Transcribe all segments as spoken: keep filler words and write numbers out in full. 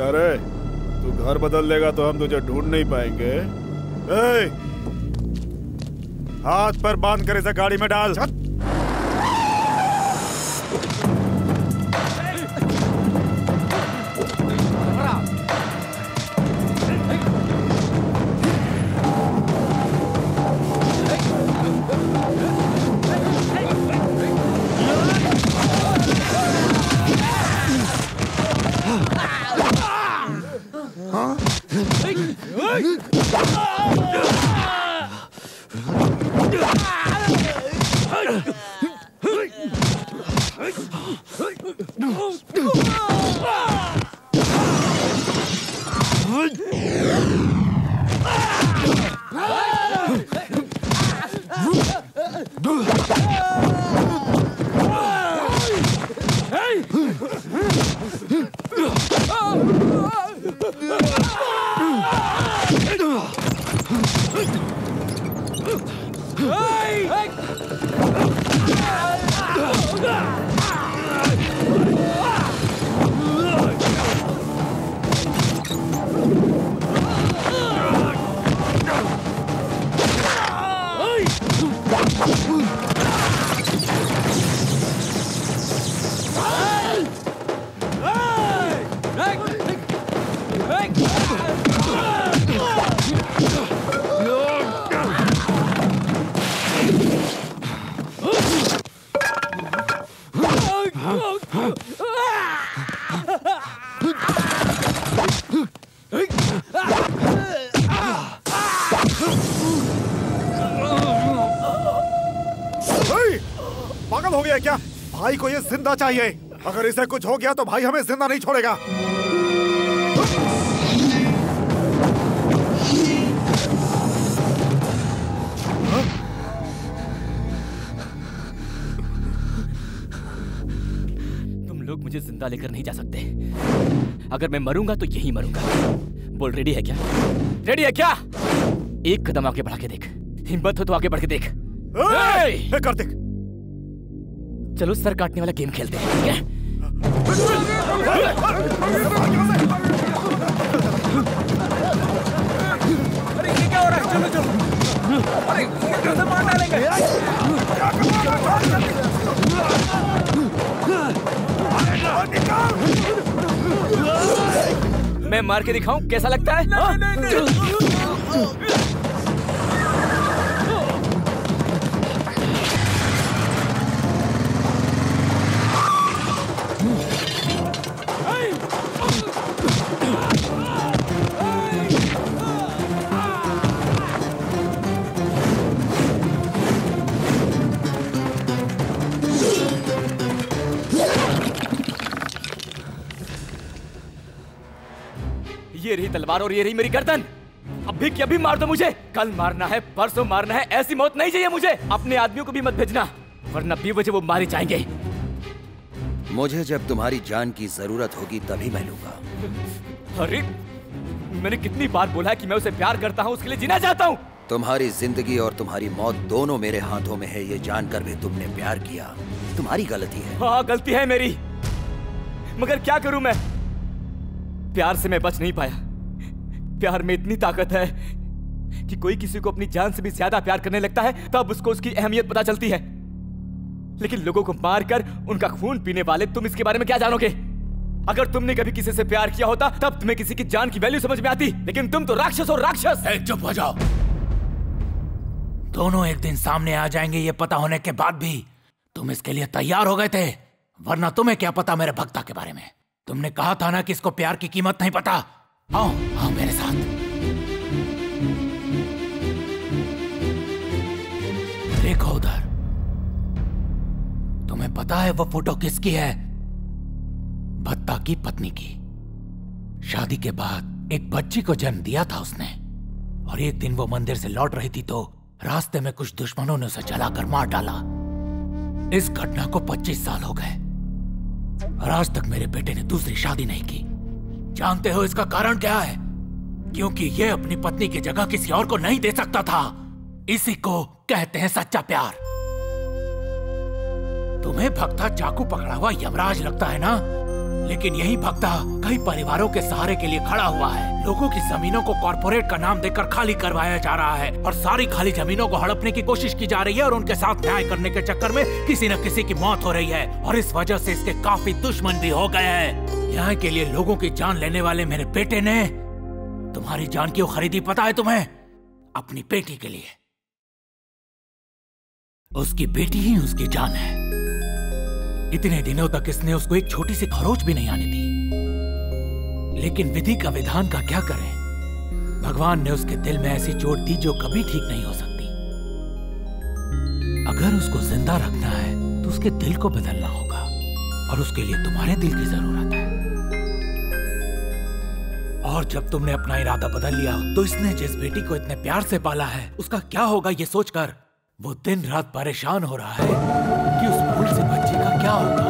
क्या रे, तू घर बदल लेगा तो हम तुझे ढूंढ नहीं पाएंगे। ए, हाथ पर बांध कर इसे गाड़ी में डाल। पागल हो गया क्या? भाई को ये जिंदा चाहिए। अगर इसे कुछ हो गया तो भाई हमें जिंदा नहीं छोड़ेगा। तुम लोग मुझे जिंदा लेकर नहीं जा सकते। अगर मैं मरूंगा तो यही मरूंगा। बोल, रेडी है क्या? रेडी है क्या? एक कदम आगे बढ़ा के देख। हिम्मत हो तो आगे बढ़ के देख। कार्तिक, चलो सर काटने वाला गेम खेलते हैं, ठीक है? अरे ये क्या हो रहा है? चलो चलो। अरे ये कैसे मार डालेंगे? मैं मार के दिखाऊं कैसा लगता है? नहीं, नहीं, नहीं। ये रही तलवार और ये रही मेरी गर्दन। अभी की अभी मार दो मुझे। कल मारना है, परसों मारना है। ऐसी मौत नहीं चाहिए मुझे। अपने आदमियों को भी मत भेजना, वरना बेवजह वो मारे जाएंगे। मुझे जब तुम्हारी जान की जरूरत होगी तभी मैं लूंगा। अरे मैंने कितनी बार बोला है कि मैं उसे प्यार करता हूँ, उसके लिए जीना चाहता हूँ। तुम्हारी जिंदगी और तुम्हारी मौत दोनों मेरे हाथों में है, ये जानकर भी तुमने प्यार किया। तुम्हारी गलती है। हाँ, गलती है मेरी, मगर क्या करूं मैं? प्यार से मैं बच नहीं पाया। प्यार में इतनी ताकत है कि कोई किसी को अपनी जान से भी ज्यादा प्यार करने लगता है तब उसको उसकी अहमियत पता चलती है। लेकिन लोगों को मारकर उनका खून पीने वाले तुम इसके बारे में क्या जानोगे? अगर तुमने कभी किसी से प्यार किया होता तब तुम्हें किसी की जान की वैल्यू समझ में आती। लेकिन तुम तो राक्षस और राक्षस। चुप हो जाओ। दोनों एक दिन सामने आ जाएंगे ये पता होने के बाद भी तुम इसके लिए तैयार हो गए थे, वरना तुम्हें क्या पता मेरे भक्ता के बारे में। तुमने कहा था ना कि इसको प्यार की कीमत नहीं पता। आओ आओ मेरे साथ। देखो उधर, तुम्हें पता है वो फोटो किसकी है? भत्ता की पत्नी की। शादी के बाद एक बच्ची को जन्म दिया था उसने, और एक दिन वो मंदिर से लौट रही थी तो रास्ते में कुछ दुश्मनों ने उसे जलाकर मार डाला। इस घटना को पच्चीस साल हो गए और आज तक मेरे बेटे ने दूसरी शादी नहीं की। जानते हो इसका कारण क्या है? क्योंकि ये अपनी पत्नी की जगह किसी और को नहीं दे सकता था। इसी को कहते हैं सच्चा प्यार। तुम्हें भक्ता चाकू पकड़ा हुआ यमराज लगता है ना? लेकिन यही भक्ता कई परिवारों के सहारे के लिए खड़ा हुआ है। लोगों की जमीनों को कॉर्पोरेट का नाम देकर खाली करवाया जा रहा है और सारी खाली जमीनों को हड़पने की कोशिश की जा रही है और उनके साथ न्याय करने के चक्कर में किसी न किसी की मौत हो रही है और इस वजह से इसके काफी दुश्मन भी हो गए हैं। न्याय के लिए लोगों की जान लेने वाले मेरे बेटे ने तुम्हारी जान क्यों खरीदी पता है तुम्हें? अपनी बेटी के लिए। उसकी बेटी ही उसकी जान है। इतने दिनों तक इसने उसको एक छोटी सी खरोच भी नहीं आने दी, लेकिन विधि का विधान का क्या करें? भगवान ने उसके दिल में ऐसी चोट दी जो कभी ठीक नहीं हो सकती। अगर उसको जिंदा रखना है तो उसके दिल को बदलना होगा और उसके लिए तुम्हारे दिल की जरूरत है। और जब तुमने अपना इरादा बदल लिया तो इसने जिस बेटी को इतने प्यार से पाला है उसका क्या होगा ये सोचकर वो दिन रात परेशान हो रहा है कि उस भूल से बच्ची का क्या होगा।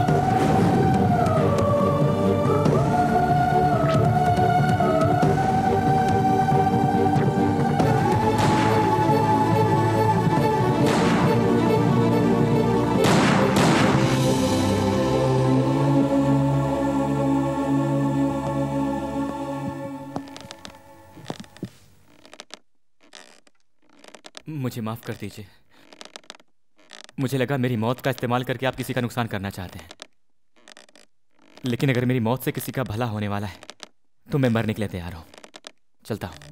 मुझे माफ कर दीजिए। मुझे लगा मेरी मौत का इस्तेमाल करके आप किसी का नुकसान करना चाहते हैं, लेकिन अगर मेरी मौत से किसी का भला होने वाला है तो मैं मरने के लिए तैयार हूं। चलता हूं।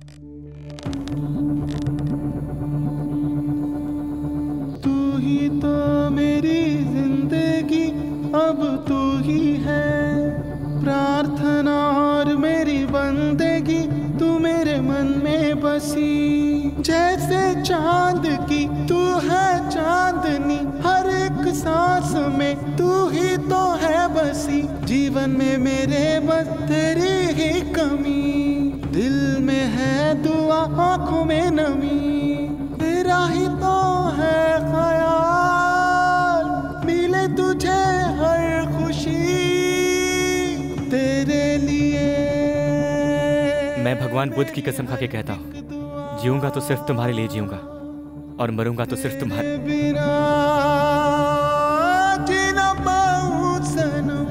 तू ही तो मेरी जिंदगी, अब तू ही है प्रार्थना और मेरी बंदगी, तू मेरे मन में बसी जैसे चांद की तू है चांदनी, हर एक सांस में तू ही तो है बसी, जीवन में मेरे बस तेरी ही कमी, दिल में है दुआ आंखों में नमी, तेरा ही तो है ख्याल, मिले तुझे हर खुशी तेरे लिए। मैं भगवान बुद्ध की कसम खा के कहता हूँ, जीऊंगा तो सिर्फ तुम्हारे लिए जीऊंगा और मरूंगा तो सिर्फ तुम्हारे बिना जीना पाऊं सनम।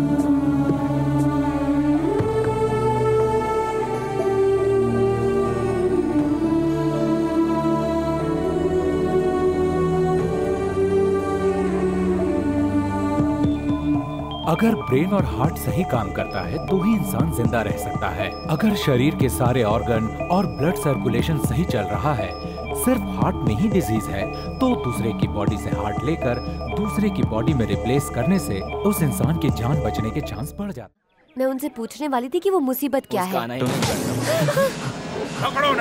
अगर ब्रेन और हार्ट सही काम करता है तो ही इंसान जिंदा रह सकता है। अगर शरीर के सारे ऑर्गन और ब्लड सर्कुलेशन सही चल रहा है, सिर्फ हार्ट में ही डिजीज है, तो दूसरे की बॉडी से हार्ट लेकर दूसरे की बॉडी में रिप्लेस करने से उस इंसान की जान बचने के चांस बढ़ जाते। मैं उनसे पूछने वाली थी कि वो मुसीबत क्या है। पकड़ो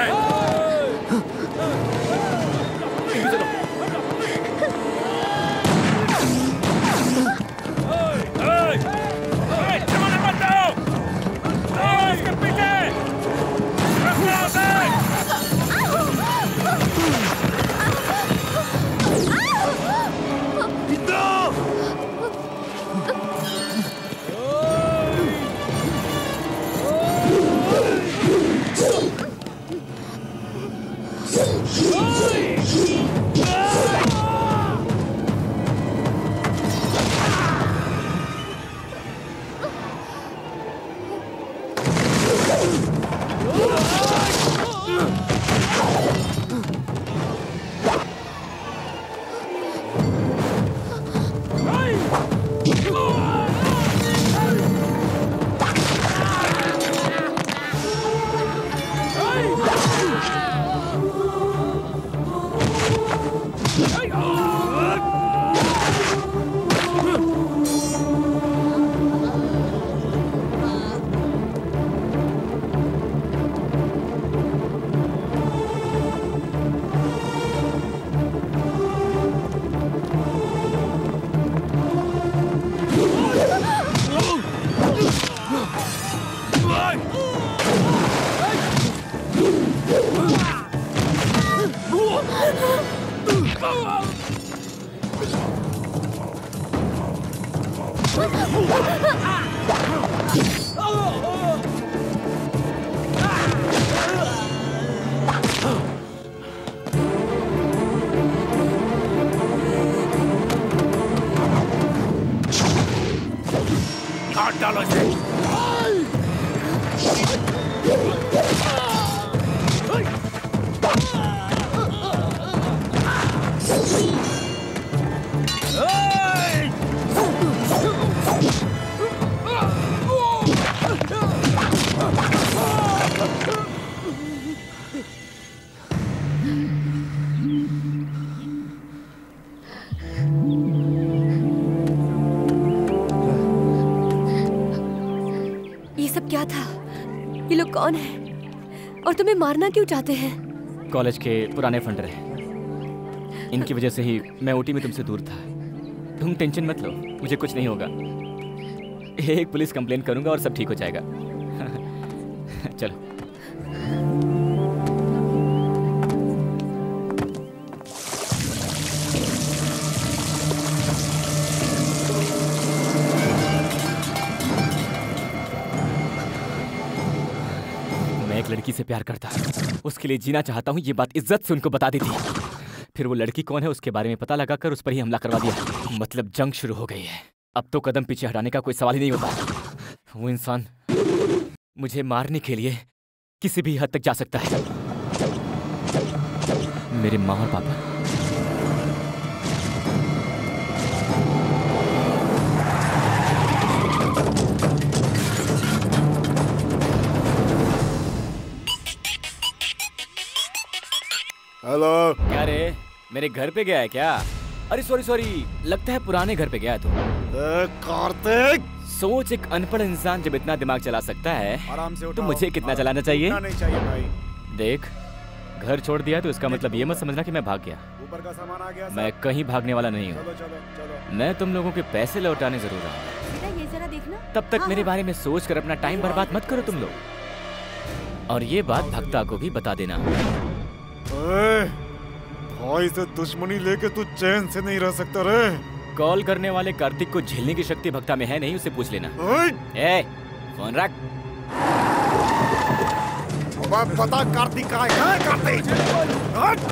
ये सब क्या था? ये लोग कौन है और तुम्हें मारना क्यों चाहते हैं? कॉलेज के पुराने फंडर हैं। इनकी वजह से ही मैं ओटी में तुमसे दूर था। तुम टेंशन मत लो, मुझे कुछ नहीं होगा। एक पुलिस कंप्लेन करूंगा और सब ठीक हो जाएगा। चलो। मैं एक लड़की से प्यार करता, उसके लिए जीना चाहता हूँ, ये बात इज्जत से उनको बता दी थी। फिर वो लड़की कौन है उसके बारे में पता लगाकर उस पर ही हमला करवा दिया। मतलब जंग शुरू हो गई है। अब तो कदम पीछे हटाने का कोई सवाल ही नहीं होता। वो इंसान मुझे मारने के लिए किसी भी हद तक जा सकता है। मेरे माँ और पापा। हेलो। क्या रे, मेरे घर पे गया है क्या? अरे सॉरी सॉरी, लगता है पुराने घर पे गया तू। कार्तिक, सोच, एक अनपढ़ इंसान जब इतना दिमाग चला सकता है आराम से तो उठाओ। मुझे कितना चलाना चाहिए? नहीं चाहिए भाई। देख, घर छोड़ दिया तो इसका मतलब ये मत समझना कि मैं भाग गया। ऊपर का सामान आ गया। मैं कहीं भागने वाला नहीं हूँ। चलो चलो चलो। मैं तुम लोगों के पैसे लौटाने जरूर आऊंगा। बेटा ये जरा देखना। तब तक हाँ, मेरे हाँ। बारे में सोच कर अपना टाइम बर्बाद मत करो तुम लोग। और ये बात भक्ता को भी बता देना। ए, भाई से दुश्मनी लेके तू चैन से नहीं रह सकता रे। कॉल करने वाले कार्तिक को झेलने की शक्ति भक्ता में है नहीं, उसे पूछ लेना। ए, फोन रख। अब बता कार्तिक कहाँ है? कहाँ है कार्तिक? हट!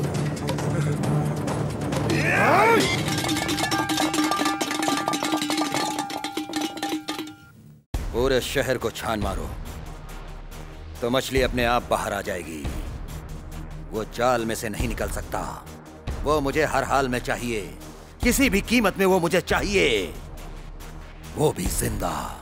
पूरे शहर को छान मारो तो मछली अपने आप बाहर आ जाएगी। वो जाल में से नहीं निकल सकता। वो मुझे हर हाल में चाहिए, किसी भी कीमत में वो मुझे चाहिए, वो भी जिंदा।